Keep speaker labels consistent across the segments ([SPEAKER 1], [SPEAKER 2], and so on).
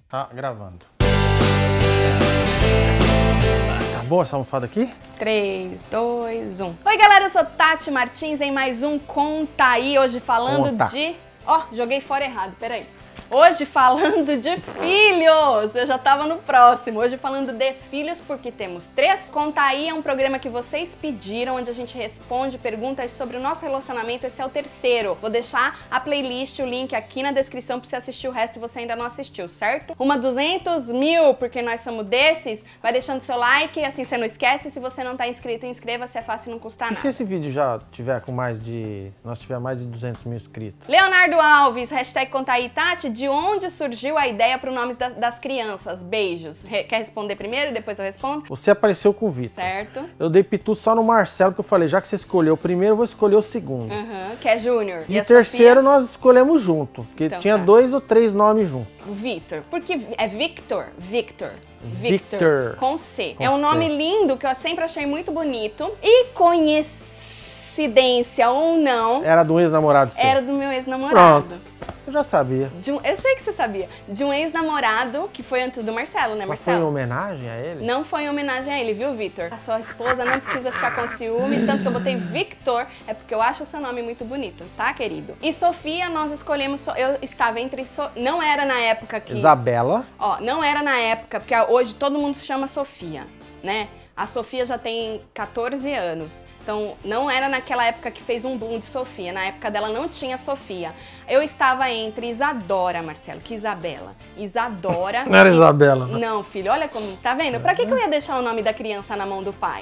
[SPEAKER 1] Tá gravando. Acabou essa almofada aqui?
[SPEAKER 2] 3, 2, 1. Oi, galera, eu sou Tati Martins em mais um Conta Aí. Hoje falando de... Ó, joguei fora errado, peraí. Hoje falando de filhos, eu já tava no próximo. Hoje falando de filhos porque temos 3. Conta Aí é um programa que vocês pediram, onde a gente responde perguntas sobre o nosso relacionamento. Esse é o 3º. Vou deixar a playlist, o link aqui na descrição pra você assistir o resto se você ainda não assistiu, certo? Uma 200 mil, porque nós somos desses. Vai deixando seu like, assim você não esquece. Se você não tá inscrito, inscreva-se, é fácil e não custa nada.
[SPEAKER 1] E se esse vídeo já tiver com mais de... nós tiver mais de 200 mil inscritos?
[SPEAKER 2] Leonardo Alves, hashtag Conta Aí, Tati. De onde surgiu a ideia para o nome das crianças? Beijos. Quer responder primeiro e depois eu respondo?
[SPEAKER 1] Você apareceu com o Vitor.
[SPEAKER 2] Certo.
[SPEAKER 1] Eu dei pitu só no Marcelo, que eu falei, já que você escolheu o primeiro, eu vou escolher o segundo.
[SPEAKER 2] Que é Júnior.
[SPEAKER 1] E o terceiro nós escolhemos junto, porque
[SPEAKER 2] então,
[SPEAKER 1] tinha 2 ou 3 nomes juntos.
[SPEAKER 2] Vitor. Porque é Victor? Victor.
[SPEAKER 1] Victor.
[SPEAKER 2] Com C.
[SPEAKER 1] Com
[SPEAKER 2] é um nome
[SPEAKER 1] C.
[SPEAKER 2] lindo que eu sempre achei muito bonito. E coincidência ou não...
[SPEAKER 1] Era do ex-namorado seu?
[SPEAKER 2] Era do meu ex-namorado.
[SPEAKER 1] Pronto. Eu já sabia.
[SPEAKER 2] Eu sei que você sabia. De um ex-namorado que foi antes do Marcelo, né,
[SPEAKER 1] Mas
[SPEAKER 2] Marcelo?
[SPEAKER 1] foi em homenagem a ele?
[SPEAKER 2] Não foi em homenagem a ele, viu, Vitor? A sua esposa não precisa ficar com ciúme, tanto que eu botei Victor, é porque eu acho o seu nome muito bonito, tá, querido? E Sofia, nós escolhemos... Eu estava entre... Não era na época que...
[SPEAKER 1] Isabela.
[SPEAKER 2] Ó, não era na época, porque hoje todo mundo se chama Sofia, né? A Sofia já tem 14 anos, então não era naquela época que fez um boom de Sofia, na época dela não tinha Sofia. Eu estava entre Isadora, Marcelo, que Isabela. Isadora...
[SPEAKER 1] Não era Isabela, né?
[SPEAKER 2] Não, filho, olha como... Tá vendo? Pra que eu ia deixar o nome da criança na mão do pai?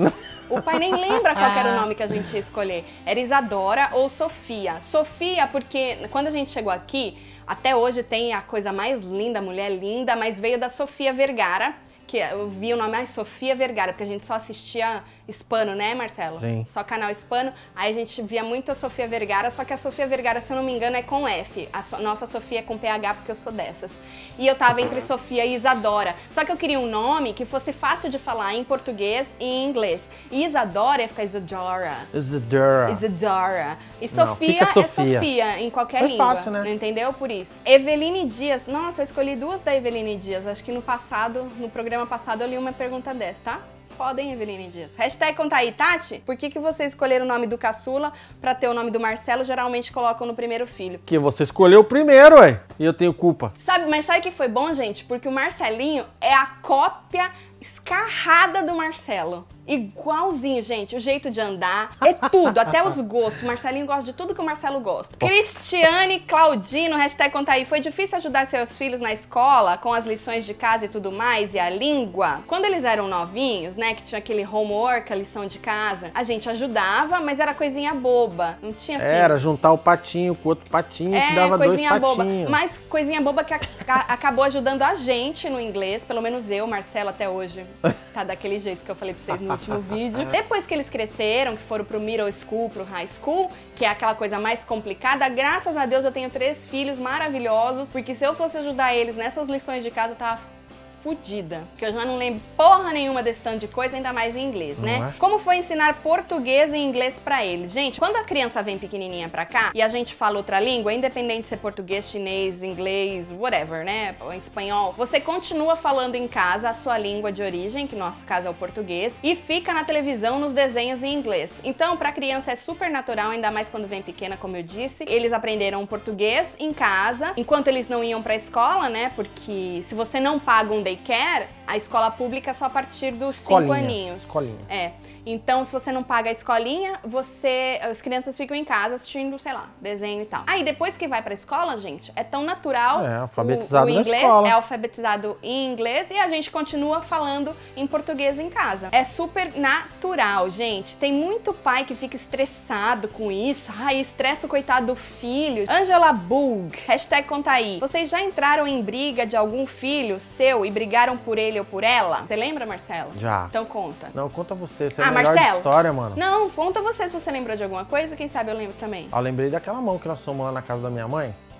[SPEAKER 2] O pai nem lembra qual era o nome que a gente ia escolher. Era Isadora ou Sofia. Sofia, porque quando a gente chegou aqui, até hoje tem a coisa mais linda, mulher linda, mas veio da Sofia Vergara, que eu vi o nome Sofia Vergara, porque a gente só assistia hispano, né, Marcelo?
[SPEAKER 1] Sim.
[SPEAKER 2] Só canal hispano. Aí a gente via muito a Sofia Vergara, só que a Sofia Vergara, se eu não me engano, é com F. Nossa Sofia é com PH, porque eu sou dessas. E eu tava entre Sofia e Isadora. Só que eu queria um nome que fosse fácil de falar em português e em inglês. E Isadora ia ficar Isadora.
[SPEAKER 1] Isadora.
[SPEAKER 2] Isadora. E
[SPEAKER 1] Não,
[SPEAKER 2] Sofia
[SPEAKER 1] fica
[SPEAKER 2] é
[SPEAKER 1] Sofia.
[SPEAKER 2] Sofia, em qualquer
[SPEAKER 1] Foi
[SPEAKER 2] língua.
[SPEAKER 1] fácil, né?
[SPEAKER 2] Entendeu? Por isso. Eveline Dias. Nossa, eu escolhi 2 da Eveline Dias. Acho que no programa passado eu li uma pergunta dessa, tá? Podem, Eveline Dias. Hashtag Conta Aí, Tati. Por que vocês escolheram o nome do caçula pra ter o nome do Marcelo? Geralmente colocam no primeiro filho.
[SPEAKER 1] Porque você escolheu o primeiro, ué. E eu tenho culpa.
[SPEAKER 2] Mas sabe que foi bom, gente? Porque o Marcelinho é a cópia escarrada do Marcelo. Igualzinho, gente. O jeito de andar, é tudo, até os gostos. O Marcelinho gosta de tudo que o Marcelo gosta. Cristiane Claudino, hashtag Conta Aí. Foi difícil ajudar seus filhos na escola, com as lições de casa e tudo mais, e a língua? Quando eles eram novinhos, né, que tinha aquele homework, a lição de casa, a gente ajudava, mas era coisinha boba. Não tinha assim...
[SPEAKER 1] Era juntar o patinho com o outro patinho, que dava 2 patinhos.
[SPEAKER 2] Boba. Mas coisinha boba que acabou ajudando a gente no inglês, pelo menos eu, Marcelo, até hoje. Tá daquele jeito que eu falei pra vocês no último vídeo. Depois que eles cresceram, que foram pro middle school, pro high school, que é aquela coisa mais complicada, graças a Deus eu tenho 3 filhos maravilhosos, porque se eu fosse ajudar eles nessas lições de casa, eu tava fudida, porque eu já não lembro porra nenhuma desse tanto de coisa, ainda mais em inglês, né?
[SPEAKER 1] Não é?
[SPEAKER 2] Como foi ensinar português e inglês pra eles? Gente, quando a criança vem pequenininha pra cá e a gente fala outra língua, independente de ser português, chinês, inglês, whatever, né? Ou espanhol, você continua falando em casa a sua língua de origem, que no nosso caso é o português, e fica na televisão nos desenhos em inglês. Então, pra criança é super natural, ainda mais quando vem pequena, como eu disse. Eles aprenderam português em casa, enquanto eles não iam pra escola, né? Porque se você não paga um daycare, a escola pública é só a partir dos 5 aninhos.
[SPEAKER 1] Escolinha.
[SPEAKER 2] É. Então, se você não paga a escolinha, as crianças ficam em casa assistindo, sei lá, desenho e tal. Aí, depois que vai pra escola, gente, é tão natural.
[SPEAKER 1] É, alfabetizado
[SPEAKER 2] o inglês,
[SPEAKER 1] na escola.
[SPEAKER 2] é alfabetizado em inglês e a gente continua falando em português em casa. É super natural, gente. Tem muito pai que fica estressado com isso. Ai, estressa o coitado do filho. Angela Bug, hashtag Conta Aí. Vocês já entraram em briga de algum filho seu e brigaram por ele ou por ela? Você lembra, Marcelo?
[SPEAKER 1] Já.
[SPEAKER 2] Então conta.
[SPEAKER 1] Não, conta você. Você é melhor
[SPEAKER 2] Marcelo?
[SPEAKER 1] de história, mano.
[SPEAKER 2] Não, conta você se você lembrou de alguma coisa, quem sabe eu lembro também.
[SPEAKER 1] Eu lembrei daquela mão que nós fomos lá na casa da minha mãe.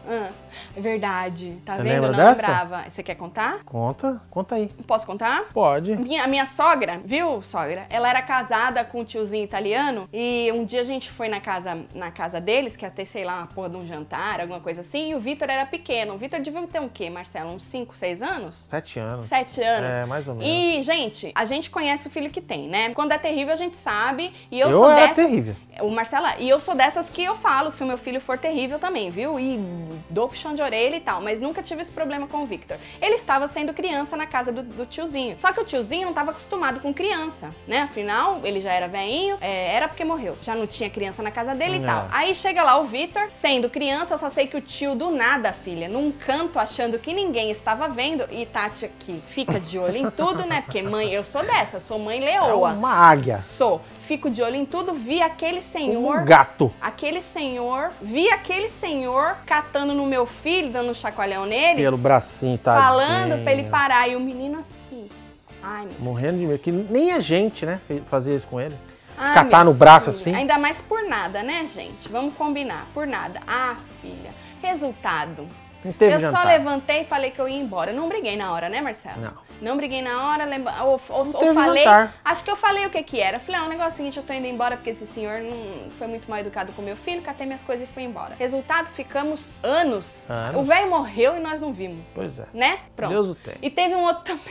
[SPEAKER 2] É verdade. Tá
[SPEAKER 1] Você
[SPEAKER 2] vendo?
[SPEAKER 1] lembra
[SPEAKER 2] Não
[SPEAKER 1] dessa?
[SPEAKER 2] lembrava. Você quer contar?
[SPEAKER 1] Conta aí.
[SPEAKER 2] Posso contar?
[SPEAKER 1] Pode.
[SPEAKER 2] Minha sogra, viu, sogra? Ela era casada com um tiozinho italiano e um dia a gente foi na casa deles, que ia ter, sei lá, uma porra de um jantar, alguma coisa assim, e o Vitor era pequeno. O Vitor devia ter um quê, Marcelo? Uns 5, 6 anos?
[SPEAKER 1] 7 anos.
[SPEAKER 2] 7 anos.
[SPEAKER 1] É, mais ou menos.
[SPEAKER 2] E, gente, a gente conhece o filho que tem, né? Quando é terrível, a gente sabe. E eu
[SPEAKER 1] Eu
[SPEAKER 2] sou
[SPEAKER 1] era
[SPEAKER 2] dessas.
[SPEAKER 1] terrível.
[SPEAKER 2] O Marcela, e eu sou dessas que eu falo se o meu filho for terrível também, viu? E dou puxão de orelha e tal, mas nunca tive esse problema com o Victor. Ele estava sendo criança na casa do tiozinho. Só que o tiozinho não estava acostumado com criança, né? Afinal, ele já era velhinho, era porque morreu. Já não tinha criança na casa dele e tal. Aí chega lá o Victor, sendo criança, eu só sei que o tio do nada, filha, num canto achando que ninguém estava vendo, e Tati aqui fica de olho em tudo, né? Porque mãe, eu sou dessa, sou mãe leoa.
[SPEAKER 1] É uma águia.
[SPEAKER 2] Sou. Fico de olho em tudo, vi aquele senhor...
[SPEAKER 1] Um gato.
[SPEAKER 2] Vi aquele senhor catando no meu filho, dando um chacoalhão nele.
[SPEAKER 1] Pelo bracinho, tá?
[SPEAKER 2] Falando pra ele parar. E o menino assim... Ai, meu
[SPEAKER 1] Morrendo de medo. Que nem a gente, né, fazia isso com ele.
[SPEAKER 2] Ai,
[SPEAKER 1] Catar no braço assim.
[SPEAKER 2] Ainda mais por nada, né, gente? Vamos combinar. Por nada. Ah, filha. Resultado.
[SPEAKER 1] Não teve
[SPEAKER 2] Eu
[SPEAKER 1] jantar.
[SPEAKER 2] só levantei e falei que eu ia embora. Não briguei na hora, né, Marcelo? Não briguei na hora, ou falei...
[SPEAKER 1] jantar.
[SPEAKER 2] Acho que eu falei o que era. Eu falei, um negócio seguinte, eu tô indo embora porque esse senhor não foi muito mal educado com meu filho, catei minhas coisas e fui embora. Resultado, ficamos anos. O velho morreu e nós não vimos.
[SPEAKER 1] Pois é.
[SPEAKER 2] Né? Pronto.
[SPEAKER 1] Deus o tem.
[SPEAKER 2] E teve um outro também...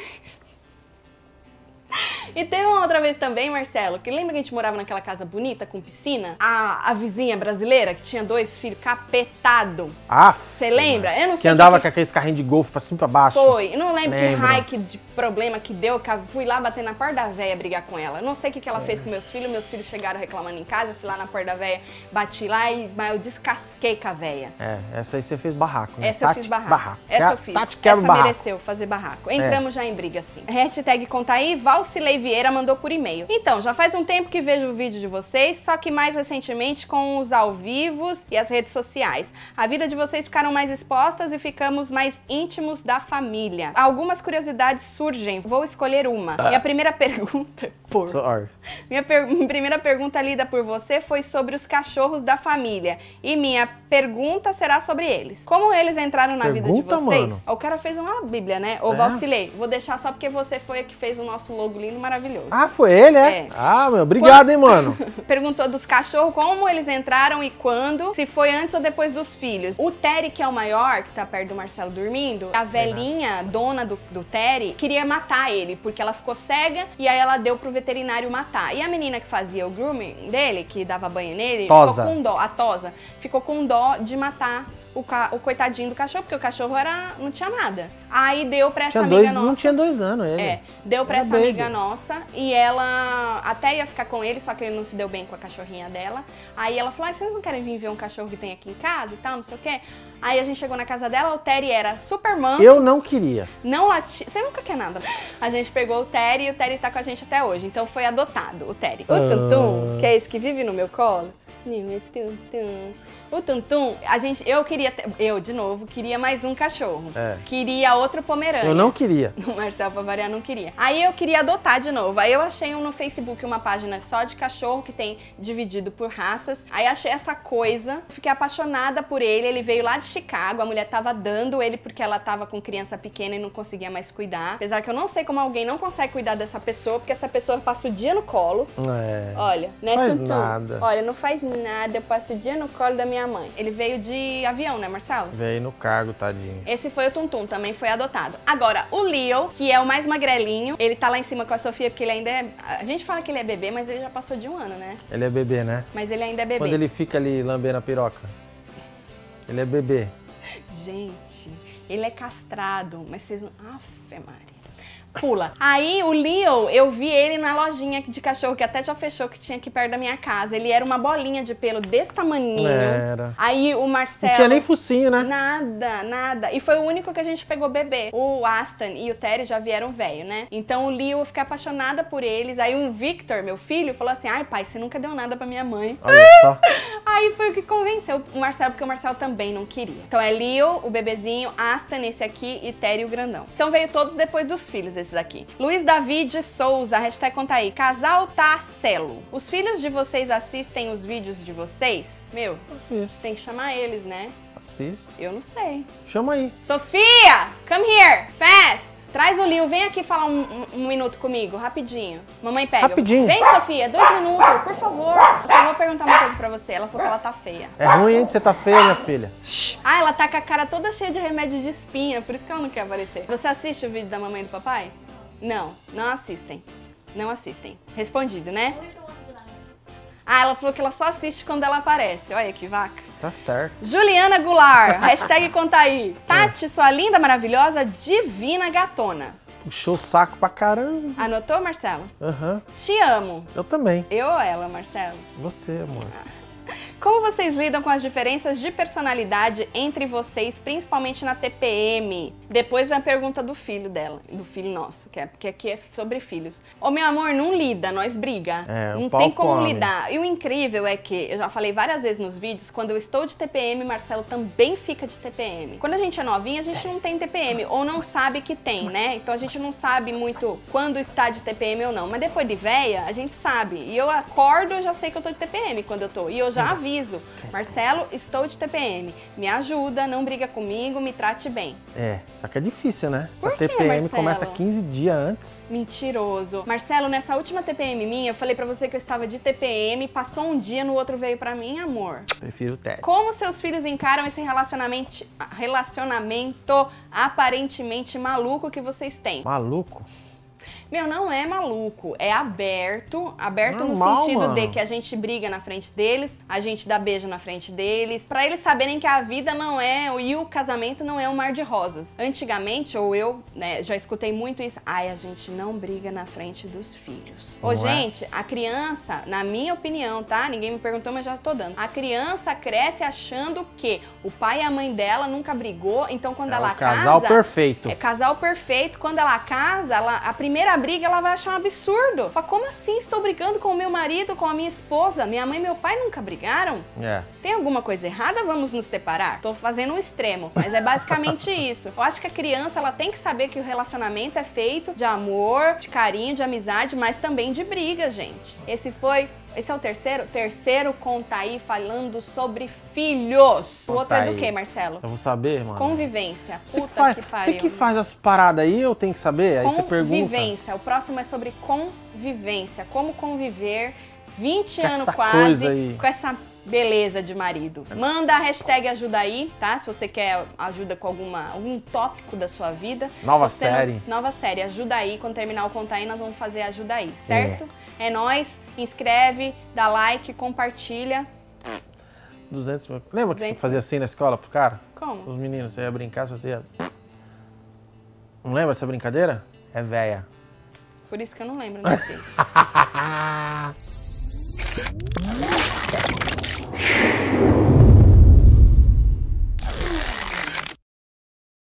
[SPEAKER 2] E teve uma outra vez também, Marcelo, que lembra que a gente morava naquela casa bonita com piscina? A vizinha brasileira que tinha 2 filhos capetado. Você lembra? Eu não sei.
[SPEAKER 1] Que andava com aqueles carrinhos de golfe pra cima e pra baixo.
[SPEAKER 2] Foi. Eu não lembro que raio de problema que deu, que eu fui lá bater na porta da véia brigar com ela. Eu não sei o que ela fez com meus filhos chegaram reclamando em casa, eu fui lá na porta da véia, bati lá mas eu descasquei com a véia.
[SPEAKER 1] Essa aí você fez barraco, né?
[SPEAKER 2] Essa eu fiz barraco. Essa eu fiz.
[SPEAKER 1] Tati quebra
[SPEAKER 2] Essa
[SPEAKER 1] barraco.
[SPEAKER 2] mereceu fazer barraco. Entramos já em briga, assim. Hashtag conta aí, Valcilei Vieira mandou por e-mail. Então, já faz um tempo que vejo o vídeo de vocês, só que mais recentemente com os ao vivos e as redes sociais. A vida de vocês ficaram mais expostas e ficamos mais íntimos da família. Algumas curiosidades surgem, vou escolher uma. Minha primeira pergunta... Minha primeira pergunta lida por você foi sobre os cachorros da família. E minha pergunta será sobre eles. Como eles entraram na vida de vocês?
[SPEAKER 1] Mano.
[SPEAKER 2] O cara fez uma bíblia, né? Ô, Valcilei, vou deixar só porque você foi a que fez o nosso logo lindo e maravilhoso.
[SPEAKER 1] Ah, foi ele, é? Ah, meu, obrigado, hein, mano.
[SPEAKER 2] Perguntou dos cachorros, como eles entraram e quando, se foi antes ou depois dos filhos. O Terry, que é o maior, que tá perto do Marcelo dormindo, a velhinha, dona do Terry, queria matar ele, porque ela ficou cega e aí ela deu pro veterinário matar. E a menina que fazia o grooming dele, que dava banho nele, ficou com dó, a Tosa, ficou com dó de matar o coitadinho do cachorro, porque o cachorro não tinha nada. Aí deu pra essa amiga nossa...
[SPEAKER 1] Não tinha 2 anos ele.
[SPEAKER 2] Deu pra essa amiga nossa e ela até ia ficar com ele, só que ele não se deu bem com a cachorrinha dela. Aí ela falou, vocês não querem vir ver um cachorro que tem aqui em casa e tal, não sei o quê? Aí a gente chegou na casa dela, o Terry era super manso.
[SPEAKER 1] Eu não queria.
[SPEAKER 2] Não latia. Você nunca quer nada. A gente pegou o Terry e o Terry tá com a gente até hoje. Então foi adotado o Terry. O Tuntum, que é esse que vive no meu colo. O Tuntum, eu de novo, queria mais um cachorro. Queria outro Pomerânia.
[SPEAKER 1] Eu não queria.
[SPEAKER 2] O Marcelo, pra variar, não queria. Aí eu queria adotar de novo. Aí eu achei no Facebook uma página só de cachorro que tem dividido por raças. Aí achei essa coisa, fiquei apaixonada por ele. Ele veio lá de Chicago, a mulher tava dando ele porque ela tava com criança pequena e não conseguia mais cuidar. Apesar que eu não sei como alguém não consegue cuidar dessa pessoa, porque essa pessoa passa o dia no colo. Olha, né, Tuntum?
[SPEAKER 1] Nada.
[SPEAKER 2] Olha, não faz nada, eu passo o dia no colo da minha mãe. Ele veio de avião, né, Marcelo?
[SPEAKER 1] Veio no cargo, tadinho.
[SPEAKER 2] Esse foi o Tuntum, também foi adotado. Agora, o Leo, que é o mais magrelinho, ele tá lá em cima com a Sofia, porque ele ainda é... A gente fala que ele é bebê, mas ele já passou de 1 ano, né?
[SPEAKER 1] Ele é bebê, né?
[SPEAKER 2] Mas ele ainda é bebê.
[SPEAKER 1] Quando ele fica ali lambendo a piroca. Ele é bebê.
[SPEAKER 2] Gente, ele é castrado, mas vocês não... Afe Maria. Pula. Aí o Leo, eu vi ele na lojinha de cachorro, que até já fechou, que tinha aqui perto da minha casa. Ele era uma bolinha de pelo desse tamaninho.
[SPEAKER 1] Era.
[SPEAKER 2] Aí o Marcelo...
[SPEAKER 1] Não tinha nem focinho, né?
[SPEAKER 2] Nada. E foi o único que a gente pegou bebê. O Aston e o Terry já vieram velho, né? Então o Leo, eu fiquei apaixonada por eles. Aí o Victor, meu filho, falou assim, ai pai, você nunca deu nada pra minha mãe.
[SPEAKER 1] Olha só.
[SPEAKER 2] Aí foi o que convenceu o Marcelo, porque o Marcelo também não queria. Então é Leo, o bebezinho, Aston, esse aqui, e Terry, o grandão. Então veio todos depois dos filhos, esses aqui. Luiz David Souza, hashtag conta aí. Casal Tarcelo. Os filhos de vocês assistem os vídeos de vocês? Meu, tem que chamar eles, né?
[SPEAKER 1] Assiste.
[SPEAKER 2] Eu não sei.
[SPEAKER 1] Chama aí.
[SPEAKER 2] Sofia, come here, fast. Traz o Lil, vem aqui falar um minuto comigo, rapidinho. Mamãe pega.
[SPEAKER 1] Rapidinho.
[SPEAKER 2] Vem, Sofia, 2 minutos, por favor. Eu só vou perguntar uma coisa pra você. Ela falou que ela tá feia.
[SPEAKER 1] É ruim, hein, de você tá feia, minha filha.
[SPEAKER 2] Ah, ela tá com a cara toda cheia de remédio de espinha, por isso que ela não quer aparecer. Você assiste o vídeo da mamãe e do papai? Não, não assistem. Não assistem. Respondido, né? Ah, ela falou que ela só assiste quando ela aparece. Olha que vaca.
[SPEAKER 1] Tá certo.
[SPEAKER 2] Juliana Goulart, hashtag conta aí. Tati, sua linda, maravilhosa, divina gatona.
[SPEAKER 1] Puxou o saco pra caramba.
[SPEAKER 2] Anotou, Marcelo?
[SPEAKER 1] Aham.
[SPEAKER 2] Te amo.
[SPEAKER 1] Eu também.
[SPEAKER 2] Eu ou ela, Marcelo?
[SPEAKER 1] Você, amor.
[SPEAKER 2] Como vocês lidam com as diferenças de personalidade entre vocês, principalmente na TPM? Depois vem a pergunta do filho dela, do filho nosso, porque aqui é sobre filhos. Ô, meu amor, não lida, nós briga. Não tem como lidar. E o incrível é que, eu já falei várias vezes nos vídeos, quando eu estou de TPM, Marcelo também fica de TPM. Quando a gente é novinha, a gente não tem TPM, ou não sabe que tem, né? Então a gente não sabe muito quando está de TPM ou não. Mas depois de véia, a gente sabe. E eu acordo, eu já sei que eu tô de TPM quando eu tô. E eu já aviso, Marcelo, estou de TPM. Me ajuda, não briga comigo, me trate bem.
[SPEAKER 1] Só que é difícil, né?
[SPEAKER 2] Por
[SPEAKER 1] Essa
[SPEAKER 2] quê,
[SPEAKER 1] TPM
[SPEAKER 2] Marcelo?
[SPEAKER 1] começa 15 dias antes.
[SPEAKER 2] Mentiroso. Marcelo, nessa última TPM minha, eu falei pra você que eu estava de TPM, passou um dia, no outro veio pra mim, amor.
[SPEAKER 1] Prefiro o TED.
[SPEAKER 2] Como seus filhos encaram esse relacionamento aparentemente maluco que vocês têm?
[SPEAKER 1] Maluco?
[SPEAKER 2] Meu, não é maluco, é aberto. Aberto
[SPEAKER 1] Normal,
[SPEAKER 2] no sentido
[SPEAKER 1] mano.
[SPEAKER 2] de que a gente briga na frente deles, a gente dá beijo na frente deles, pra eles saberem que a vida não é, e o casamento não é um mar de rosas. Antigamente, ou eu, né, já escutei muito isso, ai, a gente não briga na frente dos filhos. Ô, gente, a criança, na minha opinião, tá? Ninguém me perguntou, mas já tô dando. A criança cresce achando que o pai e a mãe dela nunca brigou, então quando ela casa...
[SPEAKER 1] casal perfeito.
[SPEAKER 2] É casal perfeito. Quando ela casa, a primeira briga, ela vai achar um absurdo. Fala, como assim estou brigando com o meu marido, com a minha esposa? Minha mãe e meu pai nunca brigaram? Tem alguma coisa errada? Vamos nos separar? Tô fazendo um extremo, mas é basicamente isso. Eu acho que a criança, ela tem que saber que o relacionamento é feito de amor, de carinho, de amizade, mas também de briga, gente. Esse é o terceiro? Terceiro conta aí falando sobre filhos. O outro é do quê, Marcelo?
[SPEAKER 1] Eu vou saber, mano.
[SPEAKER 2] Convivência.
[SPEAKER 1] Puta que pariu. Você que faz as paradas aí, eu tenho que saber? Aí você pergunta.
[SPEAKER 2] Convivência. O próximo é sobre convivência. Como conviver 20
[SPEAKER 1] Com
[SPEAKER 2] anos
[SPEAKER 1] essa
[SPEAKER 2] quase
[SPEAKER 1] coisa aí.
[SPEAKER 2] com essa beleza de marido. Manda a hashtag ajuda aí, tá? Se você quer ajuda com algum tópico da sua vida.
[SPEAKER 1] Nova série.
[SPEAKER 2] Nova série. Ajuda aí. Quando terminar o conta aí, nós vamos fazer ajuda aí, certo? É nóis. Inscreve, dá like, compartilha.
[SPEAKER 1] 200 mil. Lembra que
[SPEAKER 2] 200
[SPEAKER 1] você fazia assim na escola pro cara?
[SPEAKER 2] Como?
[SPEAKER 1] Os meninos, você ia brincar, você ia... Não lembra dessa brincadeira? É véia.
[SPEAKER 2] Por isso que eu não lembro, né, filho?